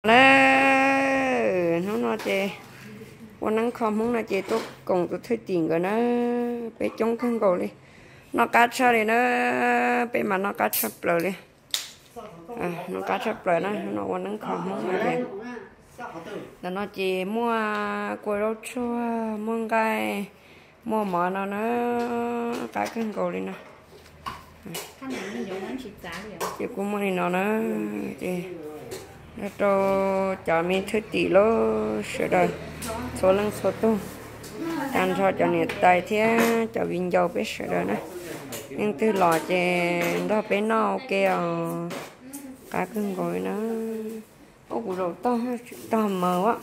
Lê nó chè quan năng không muốn là chè tốt cùng tôi thấy tiền rồi nó bé chống không cầu đi nó cá cha đi nó bé mà nó cá cha bờ đi nó cá cha bờ nó quan năng không muốn là chè là nó chè mua quầy rau chua mua gai mua mỏ nó cá không cầu đi nè chè cũng mua đi nó chè nó cho mình thứ tỷ lô sửa đời số lần số tu ăn cho nhiệt tài thế cho vinh dầu biết sửa đời nữa nhưng từ lò chè đó bé nó kêu cá cưng gọi nó ô cụ đồ to mờ quá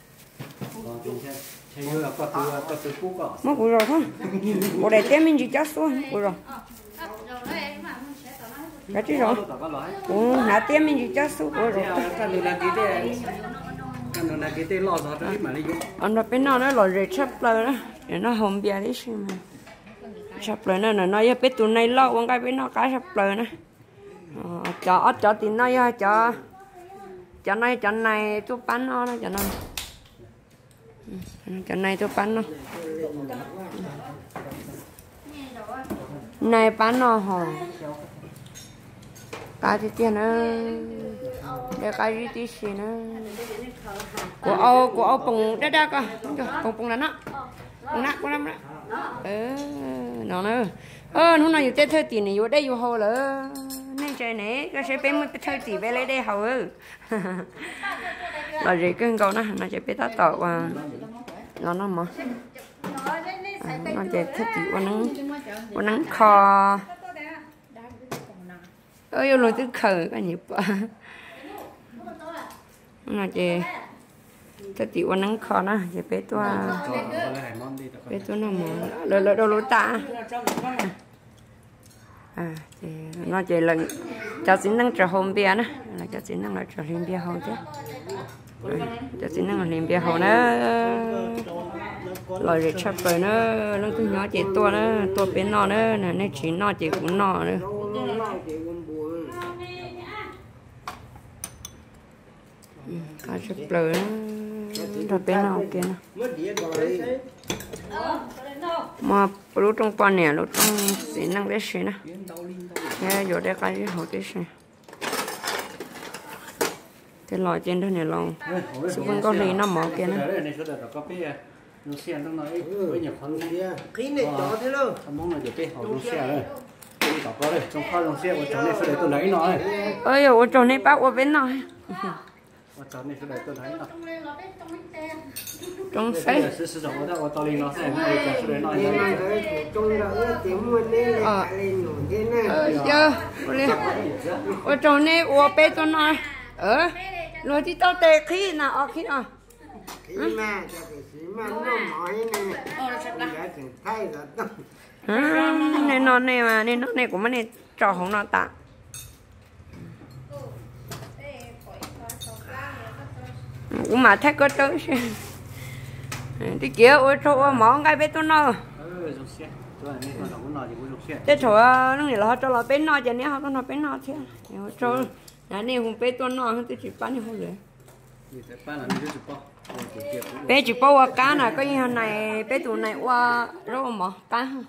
mất cụ đồ thôi cụ để té mình chỉ chắc xuống cụ đồ cái chứ rồi nãy tiêm mình chỉ cho số rồi anh nó bên nó lòi rệt sắp lời đó để nó hồng bia đấy xem mà sắp lời nó giờ biết tụi này lo con cái bên nó cái sắp lời nữa cho thì nó cho này tôi bán nó cho này tôi bán nó này bán nó hả cá thì tiền để cá gì tí xí nữa của ông bông đá cơ bông là nó bông nát của nó nó nữa nó nói tết thời tiền này vô đây vô hồ lỡ nên chơi này cái sẽ bên một thời tiền về lấy đây hầu là gì cái câu nó chơi bên ta tọt và nó mà nó chơi thời tiền của nắng kho ơi rồi tôi khờ cái nhịp nó chị tôi chịu ăn nắng khó nó chị bé tôi nó mỏ lỡ đâu lối ta chị nó chị lần cháu xin năng trở hôm bia nữa là cháu xin năng là trở lên bia hậu chứ cháu xin năng là lên bia hậu nữa rồi chắp rồi nữa nó cứ nhỏ chị tôi bé nó nữa là nó chỉ nó chị cũng nó nữa cá chép lưỡi rồi bên nào kia nè mà lúc trong pan này lúc trong xí năng bé xí nè nghe rồi đây cái gì hậu bé xí cái lò trên đó này lò xung quanh có lý nó mỏ kia nè ơi ở chỗ này bác ở bên nào trong xe ở chỗ này ở bên chỗ này rồi thì tao tệ khí nào ở khí nào nên nó này mà nên nó này của mình trò không nó tạ cũng mà thách có tới thì kia ôi chỗ món cái bên tôi nó thế chỗ nó này là họ cho là bên nó cho nên họ nó bên nó thế chỗ này không bên tôi nó tôi chỉ bán không được bé chỉ bao cá này cái như này bé tụi này qua rau mà cá không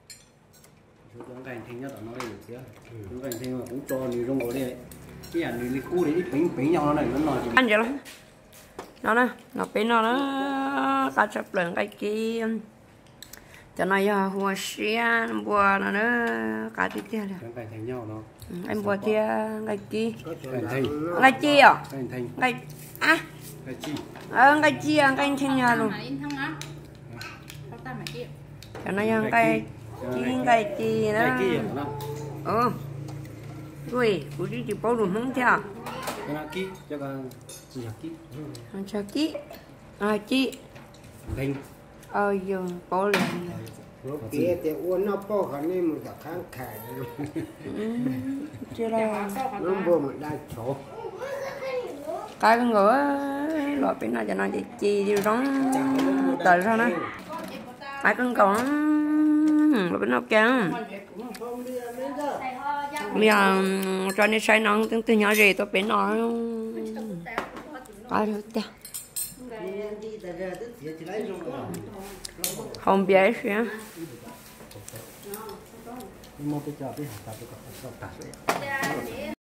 ăn vậy lắm nó nè nó bên nó cá chép lợn cái kia cho nó giờ hoa xia bùa nó nữa cá tí kia rồi em bùa kia cái kia cái chi à cái cái chi à cái thanh nhà luôn cho nó giờ cái chi nữa ui của chị bao đủ không chưa cho kỹ chị giờ bao liền kia thì uốn nó bao khả năng một cái kháng khải chưa là nó vô một đại chỗ cái ngựa loại bên này cho nó chị đi đóng tờ ra này ai con còn loại bên nào kia bây giờ cho nên sai nó từ nhỏ gì tôi bên nó Ba được chưa? Không biết gì á. Một cái chợ đi học tập được